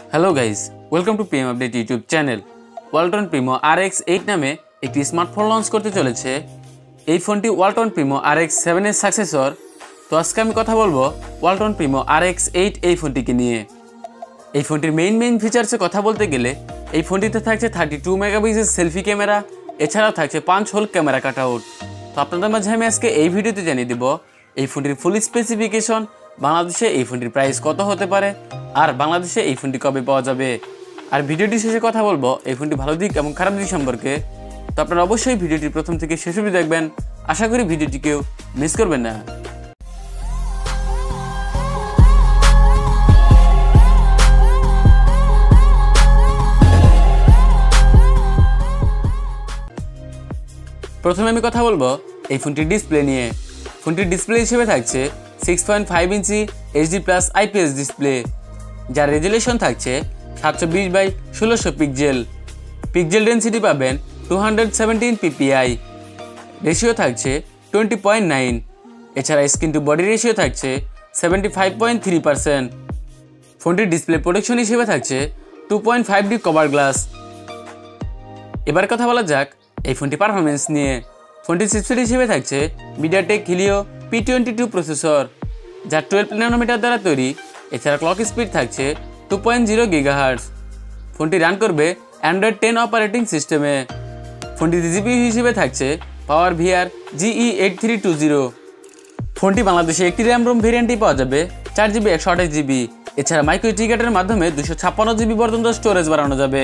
Hello guys, welcome to PM update YouTube channel. Walton Primo RX8 নামে একটি smartphone launch করতে চলেছে। এই ফোনটি ওয়ালটন প্রিমো RX7 এর সাকসেসর। তো আজকে আমি কথা বলবো ওয়ালটন প্রিমো RX8 এই ফোনটিকে নিয়ে। এই ফোনটির মেইন ফিচার্সে কথা বলতে গেলে এই ফোনটিতে থাকছে 32 মেগাপিক্সেল সেলফি ক্যামেরা, এছাড়াও থাকছে 5 হোল ক্যামেরা কাটআউট। তো আপনাদের মাঝে আমি আজকে এই ভিডিওতে জানিয়ে দেব এই ফোনটির ফুল স্পেসিফিকেশন, বাংলাদেশে এই ফোনটির প্রাইস কত হতে পারে, আর বাংলাদেশে এই ফোনটি কবে পাওয়া যাবে। আর ভিডিওটি শেষে কথা বলবো এই ফোনটি ভালো দিক এবং খারাপ দিক সম্পর্কে। তো আপনারা অবশ্যই ভিডিওটি প্রথম থেকে শেষ অবধি দেখবেন। আশা করি ভিডিওটি কেউ মিস করবেন না। প্রথমে আমি কথা বলবো এই ফোনটির ডিসপ্লে নিয়ে। ফোনটির ডিসপ্লে হিসেবে থাকছে 6.5 ইঞ্চি HD+ IPS ডিসপ্লে, যার রেজুলেশন থাকছে 720x1600 পিক্সেল। পিক্সেল ডেন্সিটি পাবেন 217 ppi, রেশিও থাকছে 20.9। এছাড়া স্ক্রিন টু বডি রেশিও থাকছে 75.3%। ফোনটির ডিসপ্লে প্রোটেকশন হিসেবে থাকছে 2.5D কভার গ্লাস। এবার কথা বলা যাক এই ফোনটি পারফরমেন্স নিয়ে। ফোনটির চিপসেট হিসেবে থাকছে MediaTek Helio P22 প্রসেসর, যা 12 ন্যানোমিটার দ্বারা তৈরি। এছাড়া ক্লক স্পিড থাকছে 2.0 GHz। ফোনটি রান করবে Android 10 অপারেটিং সিস্টেমে। ফোনটিতে জিপিইউ হিসেবে থাকছে PowerVR GE8320। ফোনটি বাংলাদেশে একটি র্যাম রোম ভেরিয়েন্টই পাওয়া যাবে 4GB 128GB। এছাড়া মাইক্রো SD কার্ডের মাধ্যমে 256GB পর্যন্ত স্টোরেজ বাড়ানো যাবে।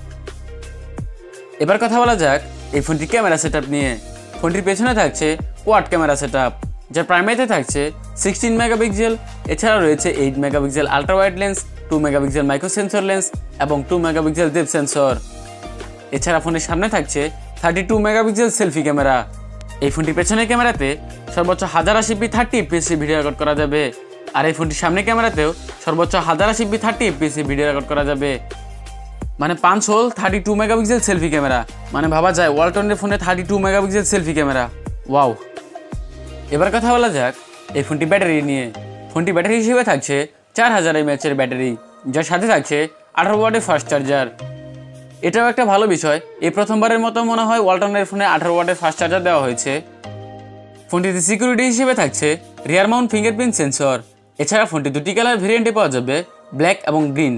এবার কথা বলা যাক এই ফোনটির ক্যামেরা সেটআপ নিয়ে। ফোনটির পেছনে থাকছে কোয়াড ক্যামেরা সেটআপ, যার প্রাইমারিতে থাকছে 16 মেগাপিক্সেল। এছাড়াও রয়েছে 8 megapixel ultra wide lens, 2 megapixel micro sensor lens এবং 2 মেগাপিক্সেল ডেপথ সেন্সর। এছাড়া ফোনের সামনে থাকছে 32 মেগাপিক্সেল সেলফি ক্যামেরা। এই ফোনটির পেছনের ক্যামেরাতে সর্বোচ্চ 1080p 30 fps ভিডিও রেকর্ড করা যাবে, আর এই ফোনটির সামনের ক্যামেরাতেও সর্বোচ্চ 1080p 30 fps ভিডিও রেকর্ড করা যাবে। মানে 5 হোল 32 মেগাপিক্সেল সেলফি ক্যামেরা, মানে ভাবা যায় ওয়ালটনের ফোনে 32 মেগাপিক্সেল সেলফি ক্যামেরা। ওয়াও। এবার কথা বলা যাক এই ফোনটি ব্যাটারি নিয়ে। ফোনটি ব্যাটারি হিসেবে থাকছে 4000 mAh এর ব্যাটারি, যার সাথে থাকছে 18 ওয়াটের ফাস্ট চার্জার। এটাও একটা ভালো বিষয়, এই প্রথমবারের মতো মনে হয় ওয়ালটনের ফোনে 18 ওয়াটের ফাস্ট চার্জার দেওয়া হয়েছে। ফোনটিতে সিকিউরিটি হিসেবে থাকছে রিয়ার মাউন্ট ফিঙ্গারপ্রিন্ট সেন্সর। এছাড়া ফোনটি দুটি কালার ভেরিয়েন্টে পাওয়া যাবে, ব্ল্যাক এবং গ্রিন।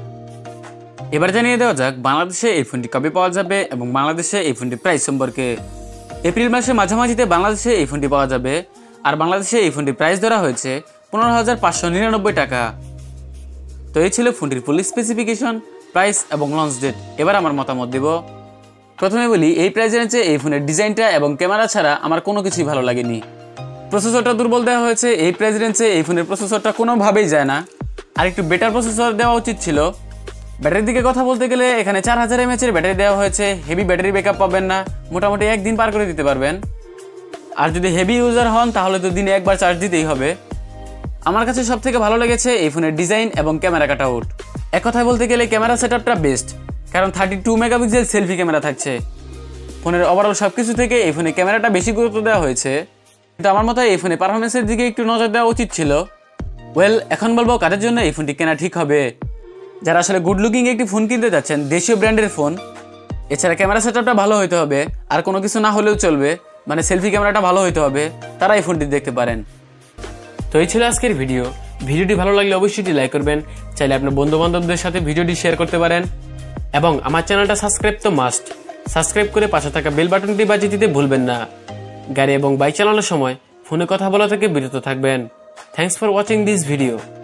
এবার জানিয়ে দেওয়া যাক বাংলাদেশে এই ফোনটি কবে পাওয়া যাবে এবং বাংলাদেশে এই ফোনটির প্রাইস সম্পর্কে। এপ্রিল মাসের মাঝামাঝিতে বাংলাদেশে এই ফোনটি পাওয়া যাবে, আর বাংলাদেশে এই ফোনটির প্রাইস ধরা হয়েছে 15,599 টাকা। তো এই ছিল ফোনটির ফুল স্পেসিফিকেশন, প্রাইস এবং লঞ্চ ডেট। এবার আমার মতামত দেব। প্রথমে বলি এই প্রাইসের নিচে এই ফোনের ডিজাইনটা এবং ক্যামেরা ছাড়া আমার কোনো কিছুই ভালো লাগেনি। প্রসেসরটা দুর্বল দেওয়া হয়েছে, এই প্রাইস রেঞ্জে এই ফোনের প্রসেসরটা কোনোভাবেই যায় না, আর একটু বেটার প্রসেসর দেওয়া উচিত ছিল। ব্যাটারির দিকে কথা বলতে গেলে এখানে 4000 mAh এর ব্যাটারি দেওয়া হয়েছে। হেভি ব্যাটারি ব্যাকআপ পাবেন না, মোটামুটি একদিন পার করে দিতে পারবেন। আর যদি হেভি ইউজার হন তাহলে তো দিনে একবার চার্জ দিতেই হবে। আমার কাছে সবথেকে ভালো লেগেছে এই ফোনের ডিজাইন এবং ক্যামেরা কাটআউট। এক কথায় বলতে গেলে ক্যামেরা সেটআপটা বেস্ট, কারণ 32 মেগাপিক্সেল সেলফি ক্যামেরা থাকছে। ফোনের ওভারঅল সব কিছু থেকে এই ফোনে ক্যামেরাটা বেশি গুরুত্ব দেওয়া হয়েছে, কিন্তু আমার মতে এই ফোনে পারফরমেন্সের দিকে একটু নজর দেওয়া উচিত ছিল। এখন বলবো কাদের জন্য এই ফোনটি কেনা ঠিক হবে। যারা আসলে গুড লুকিং একটি ফোন কিনতে যাচ্ছেন, দেশীয় ব্র্যান্ডের ফোন। এছাড়া ক্যামেরা সেটআপটা ভালো হতে হবে, আর কোনো কিছু না হলেও চলবে, মানে সেলফি ক্যামেরাটা ভালো হতে হবে, তারা এই ফোনটি দেখতে পারেন। তো এই ছিল আজকের ভিডিওটি ভালো লাগলে অবশ্যই লাইক করবেন। চাইলে আপনার বন্ধু বান্ধবদের সাথে ভিডিওটি শেয়ার করতে পারেন, এবং আমার চ্যানেলটা সাবস্ক্রাইব তো মাস্ট। সাবস্ক্রাইব করে পাশে থাকা বেল বাটনটি বাজিয়ে দিতে ভুলবেন না। গাড়ি এবং বাইক চালানোর সময় ফোনে কথা বলা থেকে বিরত থাকবেন। Thanks for watching this video.